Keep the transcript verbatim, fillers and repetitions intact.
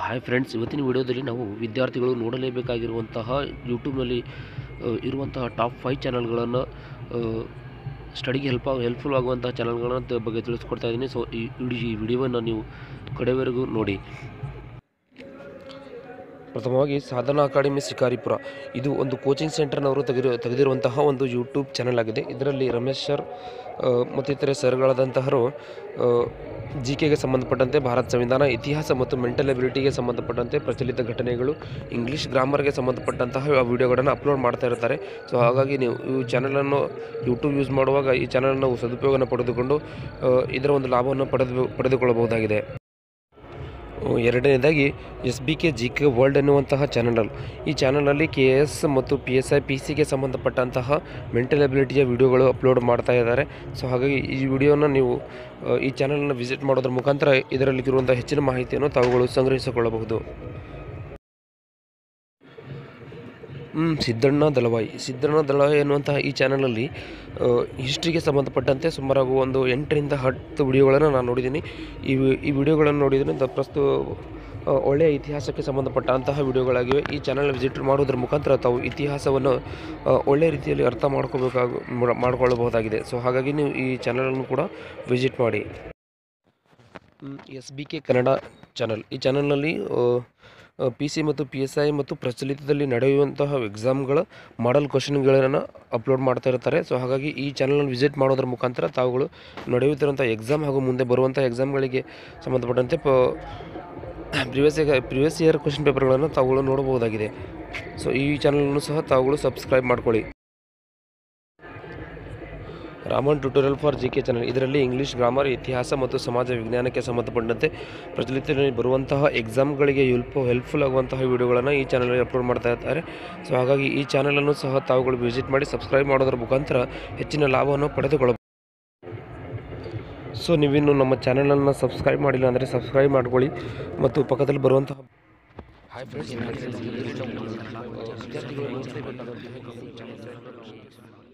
Hi friends, ಇವತ್ತಿನ ವಿಡಿಯೋದಲ್ಲಿ ನಾವು ವಿದ್ಯಾರ್ಥಿಗಳು ನೋಡಲೇಬೇಕಾಗಿರುವಂತಹ ಯೂಟ್ಯೂಬ್ನಲ್ಲಿ ಇರುವಂತಹ ಟಾಪ್ ಫೈವ್ ಚಾನಲ್ಗಳನ್ನು ಸ್ಟಡಿಗೆ ಹೆಲ್ಪ್ ಹೆಲ್ಪ್ಫುಲ್ ಆಗುವಂತಹ ಚಾನಲ್ಗಳ ಬಗ್ಗೆ ತಿಳಿಸ್ಕೊಡ್ತಾ ಇದ್ದೀನಿ. ಸೊ ಈ ಈ ವಿಡಿಯೋವನ್ನು ನೀವು ಕಡೆವರೆಗೂ ನೋಡಿ. ಪ್ರಥಮವಾಗಿ ಸಾಧನಾ ಅಕಾಡೆಮಿ ಶಿಕಾರಿಪುರ, ಇದು ಒಂದು ಕೋಚಿಂಗ್ ಸೆಂಟರ್ನವರು ತೆಗೆದಿರು ತೆಗೆದಿರುವಂತಹ ಒಂದು ಯೂಟ್ಯೂಬ್ ಚಾನಲ್ ಆಗಿದೆ. ಇದರಲ್ಲಿ ರಮೇಶ್ ಸರ್ ಮತ್ತು ಇತರೆ ಸರ್ಗಳಾದಂತಹರು ಜಿ ಕೆಗೆ ಸಂಬಂಧಪಟ್ಟಂತೆ, ಭಾರತ ಸಂವಿಧಾನ, ಇತಿಹಾಸ ಮತ್ತು ಮೆಂಟಲ್ ಎಬಿಲಿಟಿಗೆ ಸಂಬಂಧಪಟ್ಟಂತೆ, ಪ್ರಚಲಿತ ಘಟನೆಗಳು, ಇಂಗ್ಲೀಷ್ ಗ್ರಾಮರ್ಗೆ ಸಂಬಂಧಪಟ್ಟಂತಹ ವಿಡಿಯೋಗಳನ್ನು ಅಪ್ಲೋಡ್ ಮಾಡ್ತಾ ಇರ್ತಾರೆ. ಸೊ ಹಾಗಾಗಿ ನೀವು ಈ ಚಾನಲನ್ನು ಯೂಟ್ಯೂಬ್ ಯೂಸ್ ಮಾಡುವಾಗ ಈ ಚಾನಲನ್ನು ಸದುಪಯೋಗವನ್ನು ಪಡೆದುಕೊಂಡು ಇದರ ಒಂದು ಲಾಭವನ್ನು ಪಡೆದು ಪಡೆದುಕೊಳ್ಳಬಹುದಾಗಿದೆ. ಎರಡನೇದಾಗಿ S B K G K world ಎನ್ನುವಂತಹ ಚಾನಲ್. ಈ ಚಾನಲಲ್ಲಿ ಕೆ ಎಸ್ ಮತ್ತು ಪಿ ಎಸ್ ಐ ಪಿ ಸಿಗೆ ಸಂಬಂಧಪಟ್ಟಂತಹ ಮೆಂಟಲ್ ಎಬಿಲಿಟಿಯ ವಿಡಿಯೋಗಳು ಅಪ್ಲೋಡ್ ಮಾಡ್ತಾ ಇದ್ದಾರೆ. ಸೊ ಹಾಗಾಗಿ ಈ ವಿಡಿಯೋನ ನೀವು ಈ ಚಾನಲನ್ನು ವಿಸಿಟ್ ಮಾಡೋದ್ರ ಮುಖಾಂತರ ಇದರಲ್ಲಿರುವಂಥ ಹೆಚ್ಚಿನ ಮಾಹಿತಿಯನ್ನು ತಾವುಗಳು ಸಂಗ್ರಹಿಸಿಕೊಳ್ಳಬಹುದು. ಸಿದ್ದಣ್ಣ ದಳವಾಯಿ ಸಿದ್ದಣ್ಣ ದಳವಾಯಿ ಎನ್ನುವಂತಹ ಈ ಚಾನಲಲ್ಲಿ ಹಿಸ್ಟ್ರಿಗೆ ಸಂಬಂಧಪಟ್ಟಂತೆ ಸುಮಾರು ಒಂದು ಎಂಟರಿಂದ ಹತ್ತು ವಿಡಿಯೋಗಳನ್ನು ನಾನು ನೋಡಿದ್ದೀನಿ. ಈ ಈ ವಿಡಿಯೋಗಳನ್ನು ನೋಡಿದರೆ ಪ್ರಸ್ತುತ ಒಳ್ಳೆಯ ಇತಿಹಾಸಕ್ಕೆ ಸಂಬಂಧಪಟ್ಟಂತಹ ವಿಡಿಯೋಗಳಾಗಿವೆ. ಈ ಚಾನಲ್ ವಿಸಿಟ್ ಮಾಡೋದ್ರ ಮುಖಾಂತರ ತಾವು ಇತಿಹಾಸವನ್ನು ಒಳ್ಳೆಯ ರೀತಿಯಲ್ಲಿ ಅರ್ಥ ಮಾಡ್ಕೋಬೇಕಾಗ ಮಾಡಿಕೊಳ್ಳಬಹುದಾಗಿದೆ. ಸೊ ಹಾಗಾಗಿ ನೀವು ಈ ಚಾನಲನ್ನು ಕೂಡ ವಿಸಿಟ್ ಮಾಡಿ. S B K Kannada channel. ಈ ಚಾನಲ್ನಲ್ಲಿ ಪಿ ಸಿ ಮತ್ತು ಪಿ ಎಸ್ ಐ ಮತ್ತು ಪ್ರಚಲಿತದಲ್ಲಿ ನಡೆಯುವಂತಹ ಎಕ್ಸಾಮ್ಗಳ ಮಾಡಲ್ ಕ್ವಶನ್ಗಳನ್ನು ಅಪ್ಲೋಡ್ ಮಾಡ್ತಾ ಇರ್ತಾರೆ. ಸೊ ಹಾಗಾಗಿ ಈ ಚಾನಲನ್ನು ವಿಸಿಟ್ ಮಾಡೋದ್ರ ಮುಖಾಂತರ ತಾವುಗಳು ನಡೆಯುತ್ತಿರುವಂಥ ಎಕ್ಸಾಮ್ ಹಾಗೂ ಮುಂದೆ ಬರುವಂಥ ಎಕ್ಸಾಮ್ಗಳಿಗೆ ಸಂಬಂಧಪಟ್ಟಂತೆ ಪ ಪ್ರಿವಿಯಸ್ ಪ್ರಿವಿಯಸ್ ಇಯರ್ ಕ್ವಶನ್ ಪೇಪರ್ಗಳನ್ನು ತಾವುಗಳು ನೋಡಬಹುದಾಗಿದೆ. ಸೊ ಈ ಚಾನಲನ್ನು ಸಹ ತಾವುಗಳು ಸಬ್ಸ್ಕ್ರೈಬ್ ಮಾಡ್ಕೊಳ್ಳಿ. Raman tutorial for G K channel. ಇದರಲ್ಲಿ ಇಂಗ್ಲೀಷ್ ಗ್ರಾಮರ್, ಇತಿಹಾಸ ಮತ್ತು ಸಮಾಜ ವಿಜ್ಞಾನಕ್ಕೆ ಸಂಬಂಧಪಟ್ಟಂತೆ ಪ್ರಚಲಿತದಲ್ಲಿ ಬರುವಂತಹ ಎಕ್ಸಾಮ್ಗಳಿಗೆ ಹೆಲ್ಪ್ ಹೆಲ್ಪ್ಫುಲ್ ಆಗುವಂತಹ ವಿಡಿಯೋಗಳನ್ನು ಈ ಚಾನಲಲ್ಲಿ ಅಪ್ಲೋಡ್ ಮಾಡ್ತಾ ಇರ್ತಾರೆ. ಸೊ ಹಾಗಾಗಿ ಈ ಚಾನಲನ್ನು ಸಹ ತಾವುಗಳು ವಿಸಿಟ್ ಮಾಡಿ ಸಬ್ಸ್ಕ್ರೈಬ್ ಮಾಡೋದ್ರ ಮುಖಾಂತರ ಹೆಚ್ಚಿನ ಲಾಭವನ್ನು ಪಡೆದುಕೊಳ್ಳಬಹುದು. ಸೊ ನೀವಿನ್ನು ನಮ್ಮ ಚಾನಲನ್ನು ಸಬ್ಸ್ಕ್ರೈಬ್ ಮಾಡಿಲ್ಲ ಅಂದರೆ ಸಬ್ಸ್ಕ್ರೈಬ್ ಮಾಡ್ಕೊಳ್ಳಿ ಮತ್ತು ಪಕ್ಕದಲ್ಲಿ ಬರುವಂತಹ ಹಾಯ್ ಫ್ರೆಂಡ್ಸ್